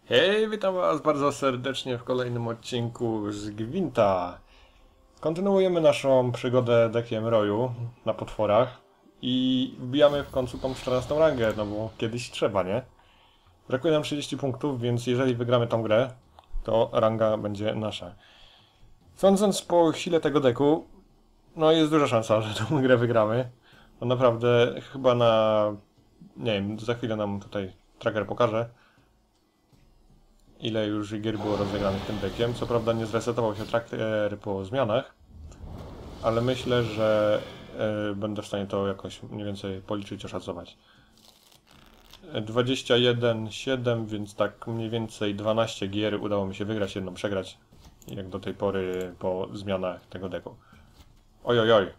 Hej, witam was bardzo serdecznie w kolejnym odcinku z Gwinta. Kontynuujemy naszą przygodę dekiem Roju na potworach i wbijamy w końcu tą 14 rangę, no bo kiedyś trzeba, nie? Brakuje nam 30 punktów, więc jeżeli wygramy tą grę, to ranga będzie nasza. Sądząc po sile tego deku, no jest duża szansa, że tą grę wygramy. No naprawdę chyba nie wiem, za chwilę nam tutaj tracker pokaże, ile już gier było rozegranych tym deckiem. Co prawda nie zresetował się tracker po zmianach, ale myślę, że będę w stanie to jakoś mniej więcej policzyć, oszacować. 21-7, więc tak mniej więcej 12 gier udało mi się wygrać, jedną przegrać, jak do tej pory po zmianach tego decku. Oj, oj, oj.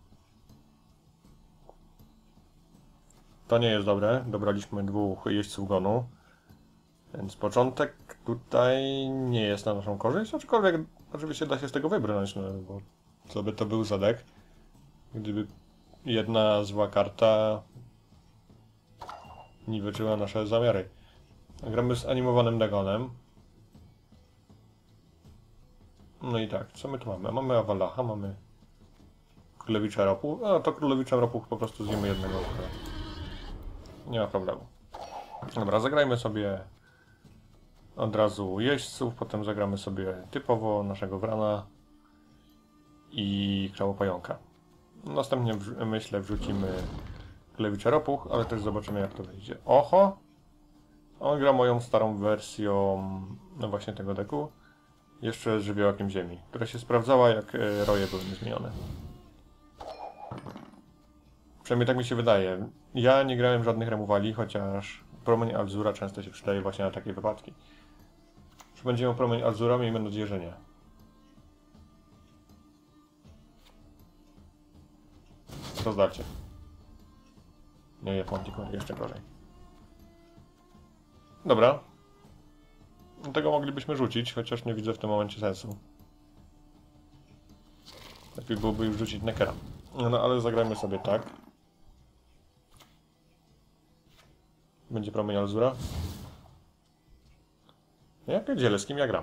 To nie jest dobre. Dobraliśmy dwóch jeźdźców gonu. Więc początek tutaj nie jest na naszą korzyść, aczkolwiek oczywiście da się z tego wybrnąć, no bo co by to był za deck, gdyby jedna zła karta niweczyła nasze zamiary. Gramy z animowanym Dagonem. No i tak, co my tu mamy? Mamy Avalacha, mamy Królewicza Ropu. A to Królewicza Ropu po prostu zjemy jednego. Nie ma problemu. Dobra, zagrajmy sobie od razu jeźdźców, potem zagramy sobie typowo naszego Wrana i Krałopająka. Następnie myślę wrzucimy Królewicza Ropuch, ale też zobaczymy jak to wyjdzie. Oho! On gra moją starą wersją, no właśnie tego deku, jeszcze z Żywiołakiem Ziemi, która się sprawdzała jak roje były niezmienione. Przynajmniej tak mi się wydaje. Ja nie grałem żadnych remuwali, chociaż promień Alzura często się przydaje właśnie na takie wypadki. Czy będziemy promień Alzura? Miejmy nadzieję, że nie. To zdarcie. Nie, jak Manticore, jeszcze gorzej. Dobra. Tego moglibyśmy rzucić, chociaż nie widzę w tym momencie sensu. Lepiej byłoby już rzucić Neckera. No ale zagrajmy sobie tak. Będzie promień Alzura. Ja pierdzielę, z kim ja gram?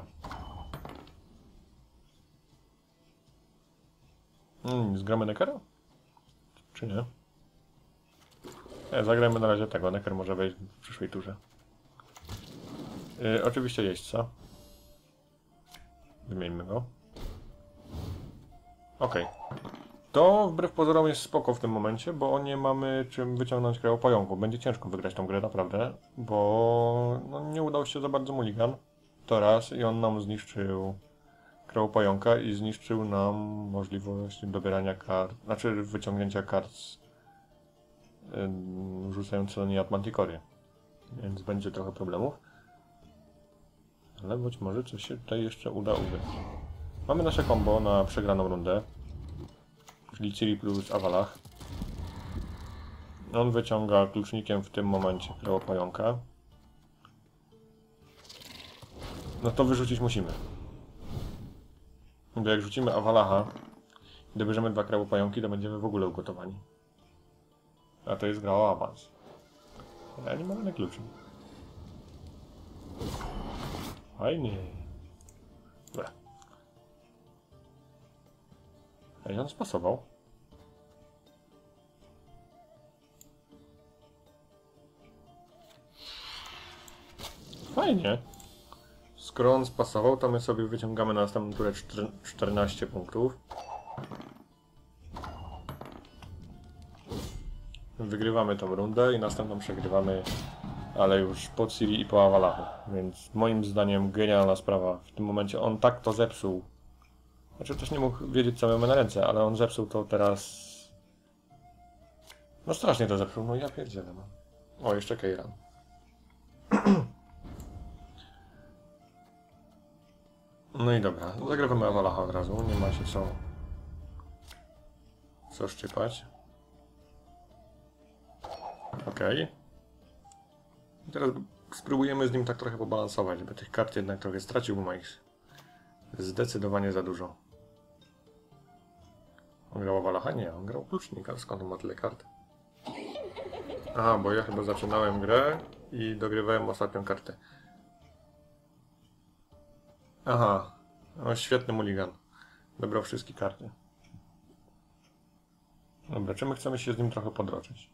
Zgramy Neckera? Czy nie? Zagrajmy na razie tego. Necker może wejść w przyszłej turze. Oczywiście jeźdźca. Wymieńmy go. Okej. To wbrew pozorom jest spoko w tym momencie, bo nie mamy czym wyciągnąć Krałopająku. Będzie ciężko wygrać tą grę naprawdę, bo no, nie udał się za bardzo mulligan. To raz i on nam zniszczył Krałopająka i zniszczył nam możliwość dobierania kart, znaczy wyciągnięcia kart rzucając na nie Manticory. Więc będzie trochę problemów. Ale być może coś się tutaj jeszcze uda ugrać. Mamy nasze combo na przegraną rundę. Czyli Ciri plus Avalach. On wyciąga klucznikiem w tym momencie Krałopająka. No to wyrzucić musimy. Bo jak rzucimy Avalacha i dobierzemy dwa Krałopająki, to będziemy w ogóle ugotowani. A to jest gra o awans. Ja nie mam na kluczy. Fajnie. Dobra. Ej, on spasował. Fajnie. Skoro on spasował, to my sobie wyciągamy na następną turę 14 punktów. Wygrywamy tą rundę i następną przegrywamy, ale już po Ciri i po Avalachu. Więc moim zdaniem genialna sprawa. W tym momencie on tak to zepsuł. Znaczy też nie mógł wiedzieć co mamy na ręce, ale on zepsuł to teraz. No strasznie to zepsuł, no ja pierdzielę. No. O, jeszcze Keiran. No i dobra, zagrywamy Avalacha od razu, nie ma się co szczypać. Okej. Teraz spróbujemy z nim tak trochę pobalansować, żeby tych kart jednak trochę stracił, bo ma ich zdecydowanie za dużo. On grał Avalacha? Nie, on grał klucznika. Skąd on ma tyle kart? Aha, bo ja chyba zaczynałem grę i dogrywałem ostatnią kartę. Aha. No, świetny mulligan. Dobrał wszystkie karty. Dobra, czy my chcemy się z nim trochę podroczyć?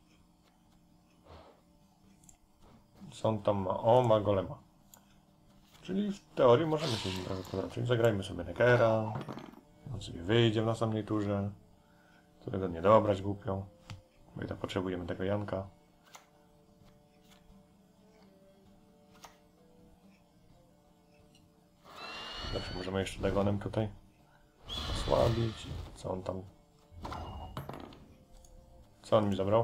Co on tam ma? O, ma golema. Czyli w teorii możemy się z nim trochę podroczyć. Zagrajmy sobie Neckera. On sobie wyjdzie w następnej turze. Którego nie dobrać głupią. Bo i tak potrzebujemy tego Janka. Dobrze, możemy jeszcze Dagonem tutaj osłabić. Co on tam... Co on mi zabrał?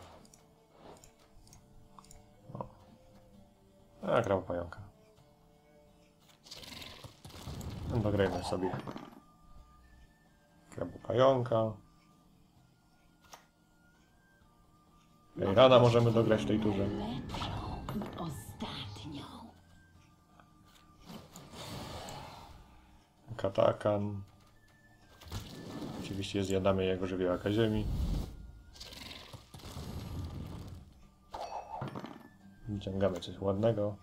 O. A, grał pająka. No, dograjmy sobie krabu pająka. Rana możemy dograć w tej turze. Katakan. Oczywiście zjadamy jego żywiołaka ziemi. Wyciągamy coś ładnego.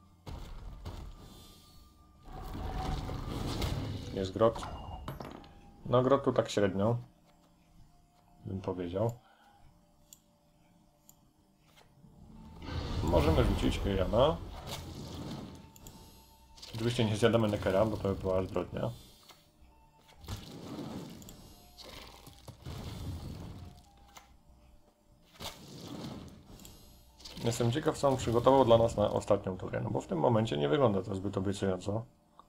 Jest grot. No grotu tak średnio, bym powiedział. Możemy rzucić Jana. Oczywiście nie zjadamy Neckera, bo to by była zbrodnia. Jestem ciekaw, co on przygotował dla nas na ostatnią turę, no bo w tym momencie nie wygląda to zbyt obiecująco.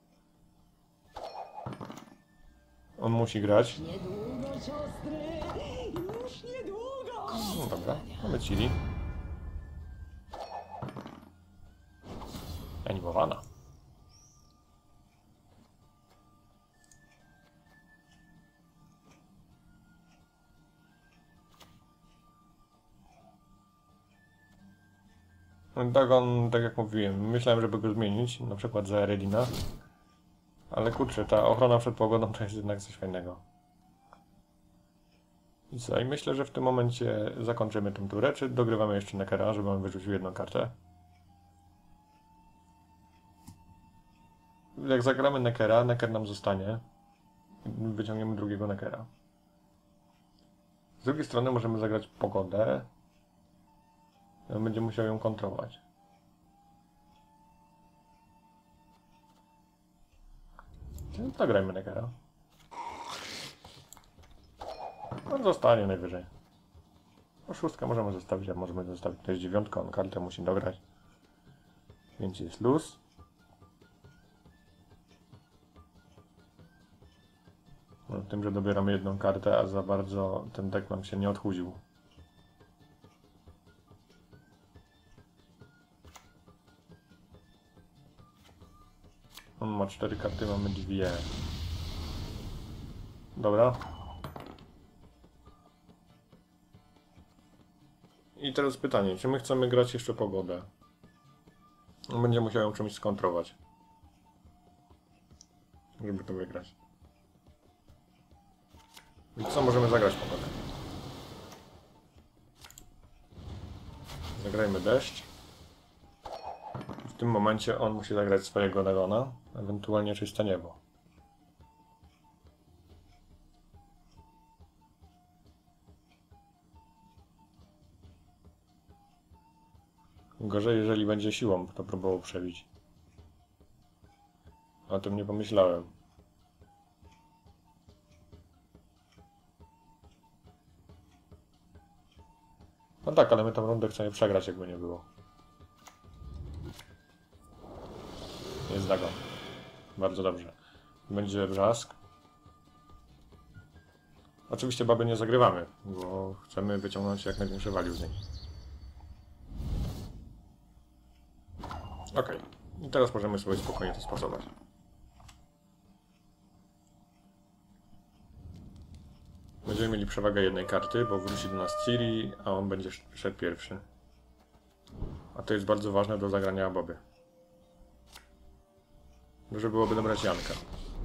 On musi grać. No dobra, mamy Ciri. Animowana. Dagon, tak jak mówiłem, myślałem, żeby go zmienić, na przykład za Eredina. Ale kurczę, ta ochrona przed pogodą to jest jednak coś fajnego. I co? I myślę, że w tym momencie zakończymy tę turę, czy dogrywamy jeszcze Neckera, żeby on wyrzucił jedną kartę. Jak zagramy Neckera, Necker nam zostanie. Wyciągniemy drugiego Neckera. Z drugiej strony możemy zagrać pogodę. On będzie musiał ją kontrolować. No, zagrajmy Neckera. On zostanie najwyżej. No, szóstkę możemy zostawić, a możemy zostawić. To jest dziewiątka, on kartę musi dograć. Więc jest luz. No, tym, że dobieramy jedną kartę, a za bardzo ten deck nam się nie odchudził. On ma 4 karty, mamy 2. Dobra. I teraz pytanie, czy my chcemy grać jeszcze pogodę? On będzie musiał ją czymś skontrować, żeby to wygrać. I co możemy zagrać pogodę? Zagrajmy deszcz. W tym momencie on musi zagrać swojego Dagona, ewentualnie czyste niebo. Gorzej, jeżeli będzie siłą to próbował przebić. O tym nie pomyślałem. No tak, ale my tą rundę chcemy przegrać, jakby nie było. Jest Dagon. Bardzo dobrze. Będzie Brzask. Oczywiście baby nie zagrywamy, bo chcemy wyciągnąć jak największe value z niej. Ok. I teraz możemy sobie spokojnie to spasować. Będziemy mieli przewagę jednej karty, bo wróci do nas Ciri, a on będzie szedł pierwszy. A to jest bardzo ważne do zagrania baby. Dobrze byłoby dobrać Janka.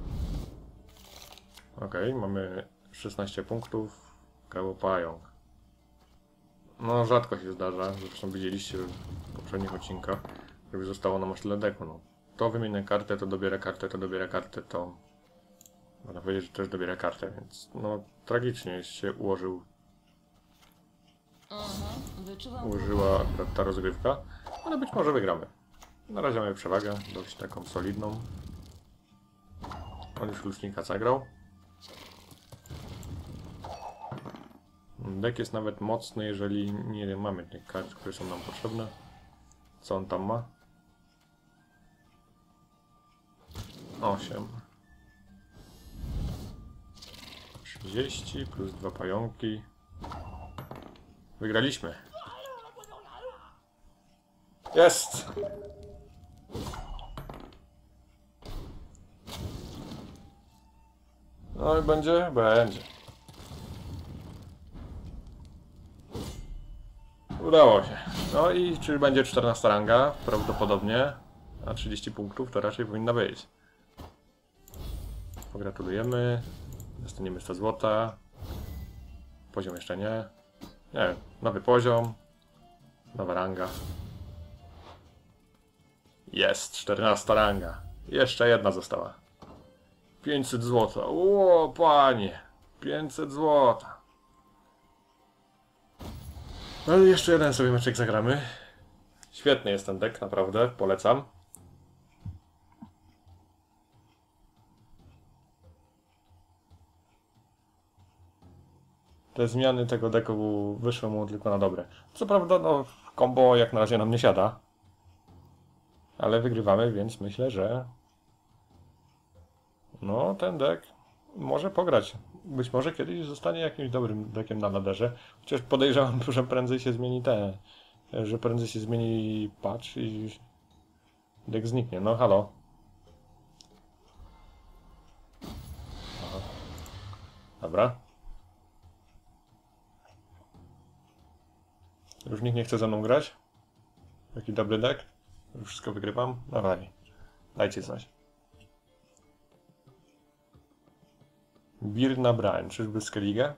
Ok, mamy 16 punktów. Grał pająk. No rzadko się zdarza, zresztą widzieliście w poprzednich odcinkach, żeby zostało nam aż tyle deku. No. to wymienię kartę, to dobiera kartę, to dobiera kartę, to... Można powiedzieć, że też dobiera kartę, więc no tragicznie się ułożyła akurat ta rozgrywka, ale być może wygramy. Na razie mamy przewagę, dość taką solidną. On już lucznika zagrał. Deck jest nawet mocny, jeżeli nie mamy tych kart, które są nam potrzebne. Co on tam ma? 8. 30 plus 2 pająki. Wygraliśmy. Jest! No i będzie? Będzie. Udało się. No i czy będzie 14 ranga? Prawdopodobnie. A 30 punktów to raczej powinna być. Pogratulujemy. Dostaniemy 100 złota. Poziom jeszcze nie. Nie, nowy poziom. Nowa ranga. Jest, 14 ranga. Jeszcze jedna została. 500 złota. O, panie. 500 złota. No i jeszcze jeden sobie meczek zagramy. Świetny jest ten deck, naprawdę. Polecam. Te zmiany tego decku wyszły mu tylko na dobre. Co prawda, no, combo jak na razie nam nie siada. Ale wygrywamy, więc myślę, że... No, ten deck może pograć. Być może kiedyś zostanie jakimś dobrym deckiem na laderze. Chociaż podejrzewam, że prędzej się zmieni że prędzej się zmieni patch i deck zniknie. No, halo. Aha. Dobra. Już nikt nie chce ze mną grać? Jaki dobry deck? Już wszystko wygrywam? Dawaj. Dajcie coś. Bir na Brain. Czyżby Skellige?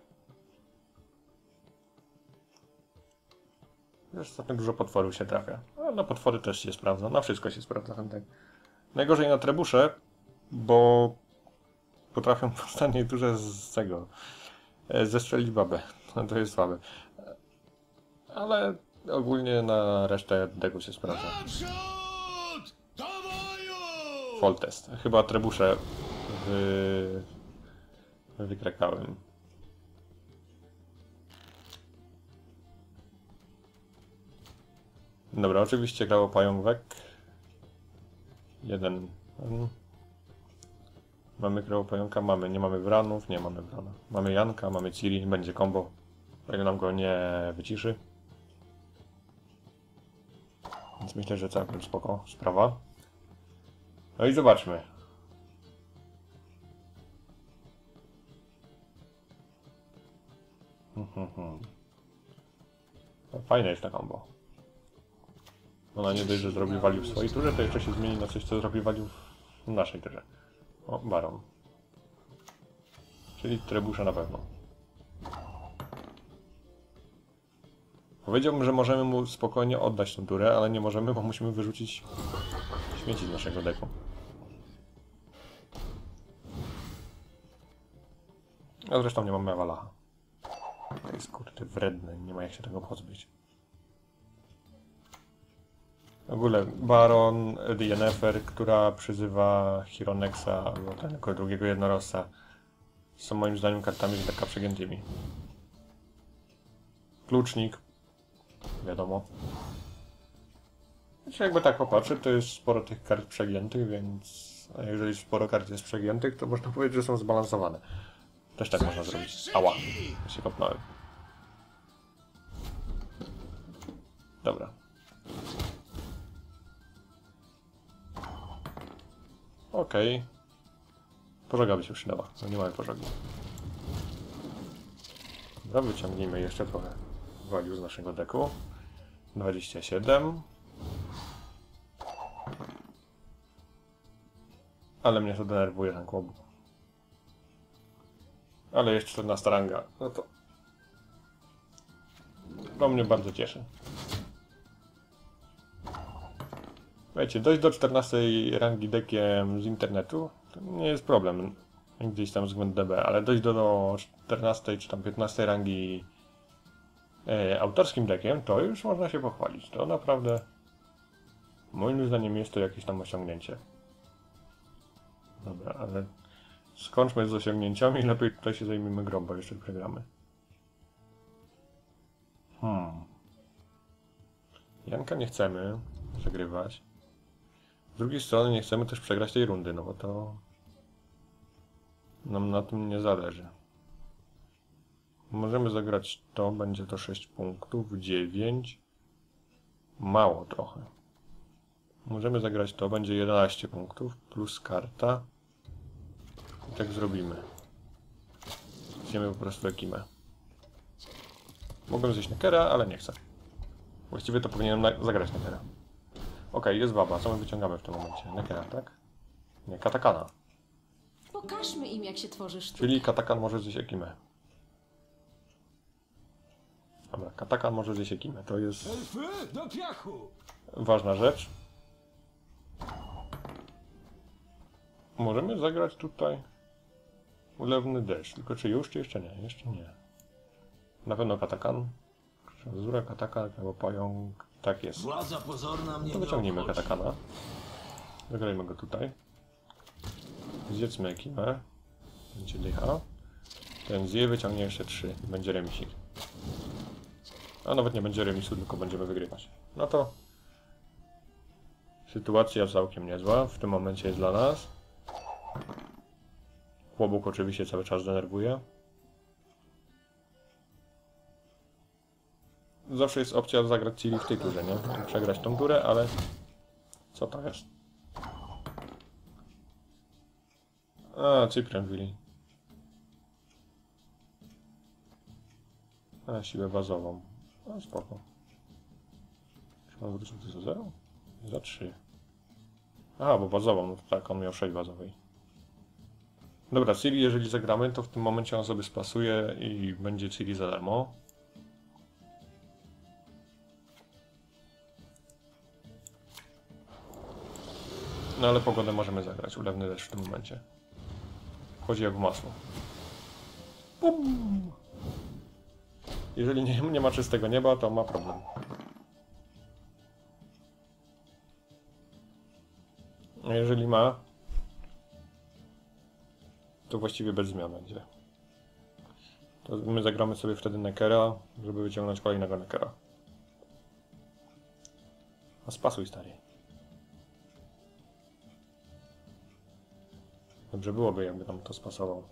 Ostatnio dużo potworów się trafia. A na potwory też się sprawdza. Na wszystko się sprawdza ten deck. Najgorzej na trebusze, bo potrafią ostatnie duże z tego zestrzelić babę. No to jest słabe. Ale ogólnie na resztę decku się sprawdza. Foltest. Chyba trebusze wykrakałem. Dobra, oczywiście grało pająk. Jeden. Mamy grało pająka, mamy. Nie mamy Wranów, nie mamy Wrana. Mamy Janka, mamy Ciri, będzie combo. O ile nam go nie wyciszy. Więc myślę, że całkiem spoko sprawa. No i zobaczmy. Fajne jest ta combo. Ona nie dość, że zrobi value w swojej turze, to jeszcze się zmieni na coś, co zrobi value w naszej turze. O, Baron. Czyli trebusze na pewno. Powiedziałbym, że możemy mu spokojnie oddać tą turę, ale nie możemy, bo musimy wyrzucić śmieci z naszego deku. A zresztą nie mamy Awalacha. To jest kurde wredne, nie ma jak się tego pozbyć. W ogóle Baron, Yennefer, która przyzywa Chironexa albo tego drugiego jednorożca, są moim zdaniem kartami z decka przegiętymi. Klucznik, wiadomo. Znaczy jakby tak popatrzeć, to jest sporo tych kart przegiętych, więc a jeżeli sporo kart jest przegiętych, to można powiedzieć, że są zbalansowane. Też tak można zrobić. Ała, się kopnąłem. Dobra. Okej. Pożoga by się przydała, no nie mamy pożogi. Dobra, wyciągnijmy jeszcze trochę value z naszego deku. 27. Ale mnie to denerwuje ten kłobuk. Ale jeszcze 14 ranga, no to mnie bardzo cieszy. Słuchajcie, dojść do 14 rangi dekiem z internetu to nie jest problem. Gdzieś tam względ DB, ale dojść do 14 czy tam 15 rangi autorskim dekiem, to już można się pochwalić. To naprawdę moim zdaniem jest to jakieś tam osiągnięcie. Dobra, ale skończmy z osiągnięciami, lepiej tutaj się zajmiemy grą, bo jeszcze przegramy. Janka nie chcemy przegrywać. Z drugiej strony nie chcemy też przegrać tej rundy, no bo to nam na tym nie zależy. Możemy zagrać to, będzie to 6 punktów, 9. Mało trochę. Możemy zagrać to, będzie 11 punktów, plus karta. I tak zrobimy. Zjemy po prostu Ekimę. Mogłem zjeść Nekera, ale nie chcę. Właściwie to powinienem zagrać Nekera. Okej, jest baba. Co my wyciągamy w tym momencie? Nekera, tak? Nie, Katakana. Pokażmy im, jak się tworzy sztukę. Czyli Katakan może zjeść Ekimę. Dobra, Katakan może zjeść Ekimę. To jest Elfy do piachu! ważna rzecz. Możemy zagrać tutaj ulewny deszcz. Tylko czy już, czy jeszcze nie? Jeszcze nie. Na pewno Katakan. Zura, Katakan albo pająk. Tak jest. Władza pozorna mnie To nie wyciągnijmy obchodzi. Katakana. Zagrajmy go tutaj. Zjedzmy Ekimę. Będzie dycha. Ten zje, wyciągnie jeszcze 3. Będzie remisik. A nawet nie będzie remisu, tylko będziemy wygrywać. No to sytuacja całkiem niezła. W tym momencie jest dla nas. Chłopuk oczywiście cały czas denerwuje. Zawsze jest opcja zagrać Ciri w tej turze, nie? Przegrać tą turę, ale co to jest? A, Cyprian Willi. A, siłę bazową. A, spoko. Czy on wrócił do 0? Za 3. Aha, bo bazową, no to tak, on miał 6 bazowej. Dobra, Ciri, jeżeli zagramy, to w tym momencie on sobie spasuje i będzie Ciri za darmo. No ale pogodę możemy zagrać, ulewny deszcz w tym momencie. Chodzi jak w masło. Bum! Jeżeli nie ma czystego nieba, to ma problem. A jeżeli ma, to właściwie bez zmian będzie. To my zagramy sobie wtedy Nekera, żeby wyciągnąć kolejnego Nekera. A spasuj, stary. Dobrze byłoby, jakby tam to spasował.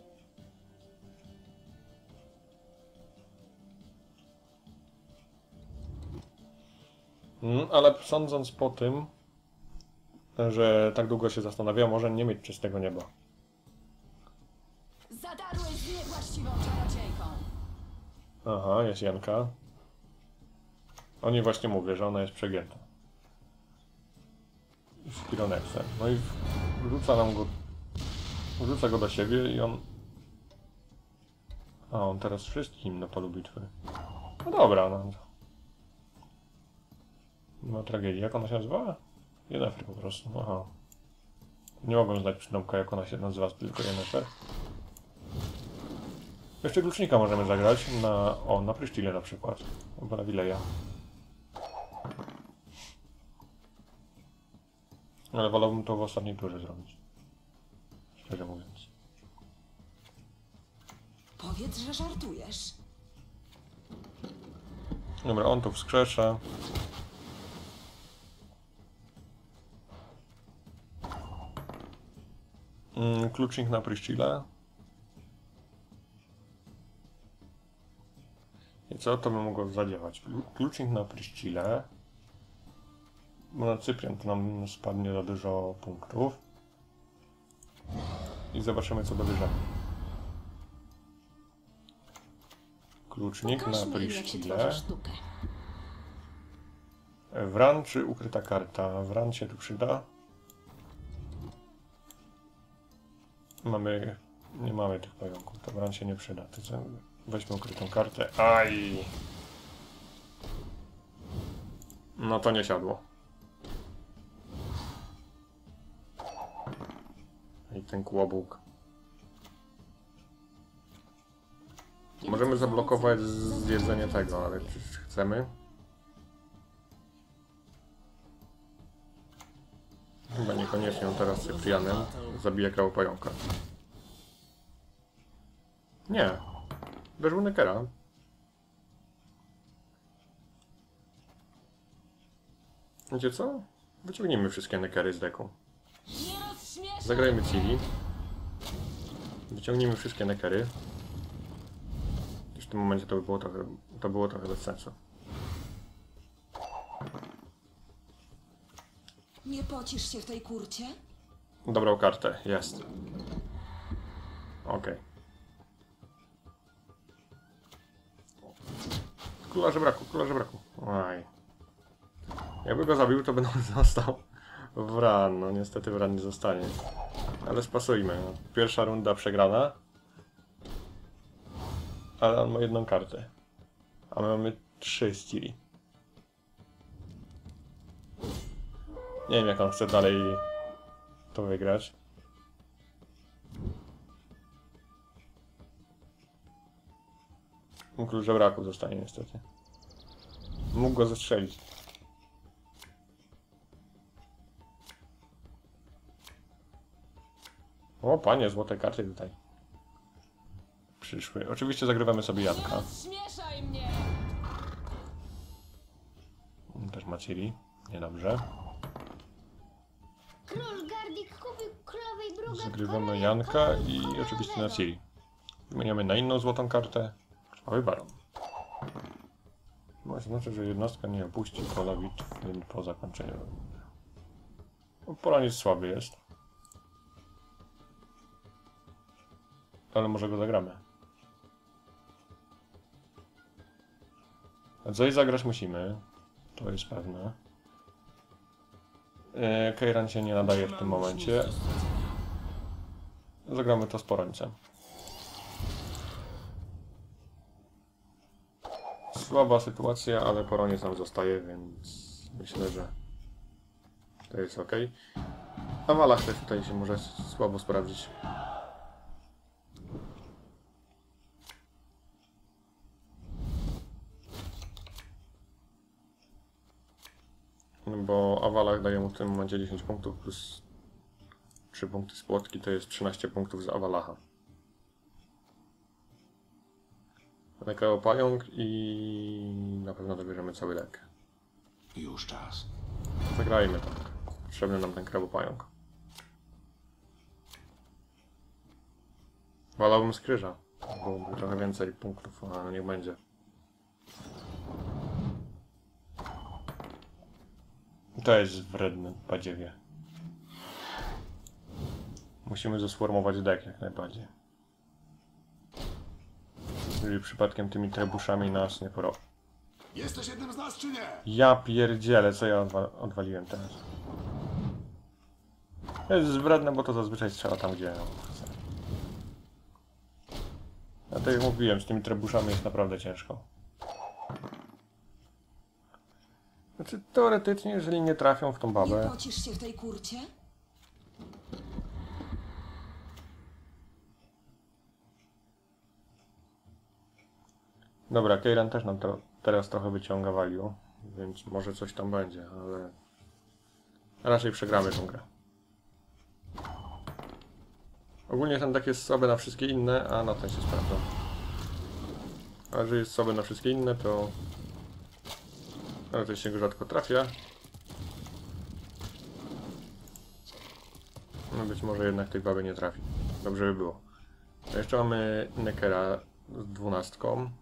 Ale sądząc po tym, że tak długo się zastanawiał, może nie mieć czystego nieba. Zadarłeś z niewłaściwą czarodziejką. Aha, jest Janka. O niej właśnie mówię, że ona jest przegięta. Z Kironexem. No i wrzuca nam go. Wrzuca go do siebie i on... A, on teraz wszystkim na polu bitwy. No dobra, no. Nie ma tragedii. Jak ona się nazywa? Yennefer po prostu, aha. Nie mogłem znać przydomka, jak ona się nazywa, tylko Yennefer. Jeszcze klucznika możemy zagrać na... O, na Prystile na przykład. Albo na Wileja. Ale wolałbym to w ostatniej turze zrobić. Szczerze mówiąc. Powiedz, że żartujesz. Dobra, on tu wskrzesza. Klucznik na Prystile. I co to by mogło zadziałać? Klucznik na Prystile. Bo na Cyprian to nam spadnie za dużo punktów. I zobaczymy, co dobierzemy. Klucznik na Pokażmy im, jak się Prystile. tworzy sztukę. Wran czy ukryta karta? Wran się tu przyda. Mamy... Nie mamy tych pająków, to Wran się nie przyda. To co? Weźmy ukrytą kartę. Aj! No to nie siadło. ten kłobuk. Możemy zablokować zjedzenie tego, ale czy chcemy? Chyba niekoniecznie, on teraz Cyprianem zabije krałopająka. Nie. Uderzył Nekera. Wiecie co? Wyciągnijmy wszystkie Nekery z deku. Nie rozśmieszaj! Zagrajmy Ciri. Wyciągnijmy wszystkie Nekery. Już w tym momencie to było trochę bez sensu. Nie pocisz się w tej kurcie? Dobrał kartę, jest. Okej. Kula żebraku. Aj. Jakby go zabił, to by nam został Wran. No niestety Wran nie zostanie. Ale spasujmy. No. Pierwsza runda przegrana. Ale on ma jedną kartę. A my mamy 3 z Ciri. Nie wiem, jak on chce dalej to wygrać. Król żebraku zostanie niestety. Mógł go zastrzelić. O panie, złote karty tutaj przyszły. Oczywiście zagrywamy sobie Nie Janka. rozśmieszaj mnie! Też ma Ciri. Niedobrze. Król Gardik kupił królowej druga. Zagrywamy Janka i oczywiście na Ciri. Zmieniamy na inną złotą kartę. Krwawy baron. To znaczy, że jednostka nie opuści pola bitwy po zakończeniu. Polaniec słaby jest. Ale może go zagramy. A coś zagrać musimy. To jest pewne. Kejran się nie nadaje w tym momencie. Zagramy to z porońcem. Słaba sytuacja, ale poroniec nam zostaje, więc myślę, że to jest ok. A Walach też tutaj się może słabo sprawdzić. Bo Awalach daje mu w tym momencie 10 punktów plus 3 punkty z płotki, to jest 13 punktów z Awalacha. Nekao pająk i na pewno dobierzemy cały lek. Już czas. Zagrajmy tak. Potrzebny nam ten krabopająk. Wolałbym skryża, byłoby trochę więcej punktów, ale niech będzie. To jest wredny badziewie. Musimy zasformować deck jak najbardziej. Jeżeli przypadkiem tymi trebuszami nas nie porobi. Jesteś jednym z nas, czy nie? Ja pierdzielę, co ja odwaliłem teraz. To jest wredne, bo to zazwyczaj strzela tam, gdzie chcę. A tak jak mówiłem, z tymi trebuszami jest naprawdę ciężko. Znaczy, teoretycznie, jeżeli nie trafią w tą Nie babę... pocisz się w tej kurcie? Dobra, Kejran też nam teraz trochę wyciąga value, więc może coś tam będzie, ale... Raczej przegramy tą grę. Ogólnie ten deck jest słaby na wszystkie inne, a na ten się sprawdza. A że jest słaby na wszystkie inne, to... Ale to się go rzadko trafia. No być może jednak tej baby nie trafi. Dobrze by było. A jeszcze mamy Nekera z 12.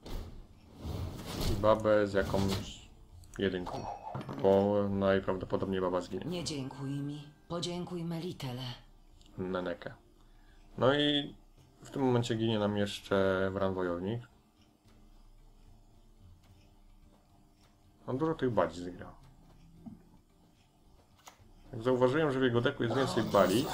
I babę z jakąś jedynką. Bo najprawdopodobniej baba zginie. Nie dziękuj mi. Podziękuj Melitele. Nenekę. No i w tym momencie ginie nam jeszcze Wran Wojownik. On dużo tych bali zgrał. Jak zauważyłem, że w jego deku jest więcej bali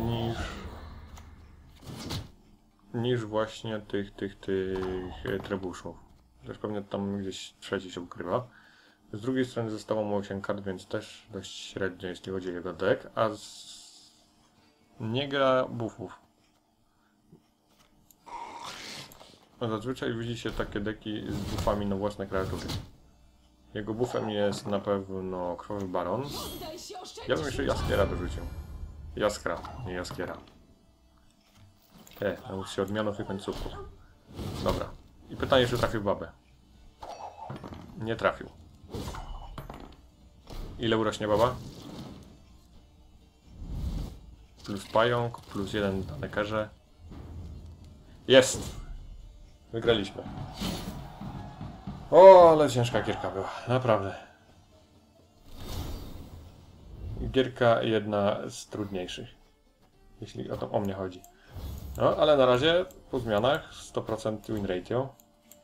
niż właśnie tych trebuszów. Też pewnie tam gdzieś trzeci się ukrywa. Z drugiej strony zostało mu 8 kart, więc też dość średnio, jeśli chodzi o jego deck, a Nie gra buffów. Zazwyczaj widzi się takie deki z buffami na własne kreatury. Jego buffem jest na pewno Krwawy Baron. Daj się oszczędzić. Ja bym jeszcze Jaskiera dorzucił. Jaskra, nie Jaskiera. Naucz się odmianów i końcówków. Dobra. I pytanie, czy trafił babę. Nie trafił. Ile urośnie baba? Plus pająk, plus 1 na nekerze. Jest! Wygraliśmy. O, ale ciężka gierka była, naprawdę. Gierka jedna z trudniejszych, jeśli o mnie chodzi. No, ale na razie po zmianach 100% win ratio.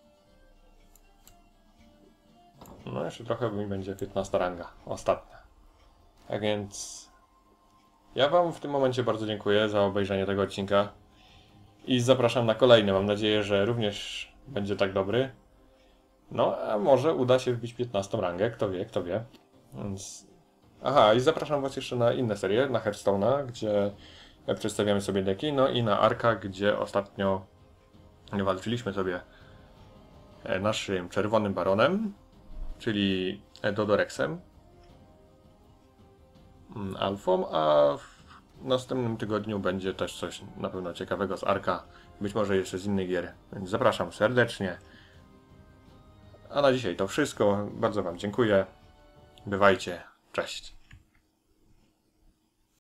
No, jeszcze trochę mi będzie 15 ranga, ostatnia. Tak więc ja wam w tym momencie bardzo dziękuję za obejrzenie tego odcinka i zapraszam na kolejny. Mam nadzieję, że również będzie tak dobry. No, a może uda się wbić 15 rangę, kto wie, kto wie. Więc... Aha, i zapraszam was jeszcze na inne serie, na Hearthstone'a, gdzie przedstawiamy sobie deki, no i na Arka, gdzie ostatnio walczyliśmy sobie naszym czerwonym baronem, czyli Dodorexem, Alfą, a w następnym tygodniu będzie też coś na pewno ciekawego z Arka, być może jeszcze z innych gier, więc zapraszam serdecznie. A na dzisiaj to wszystko, bardzo wam dziękuję, bywajcie, cześć.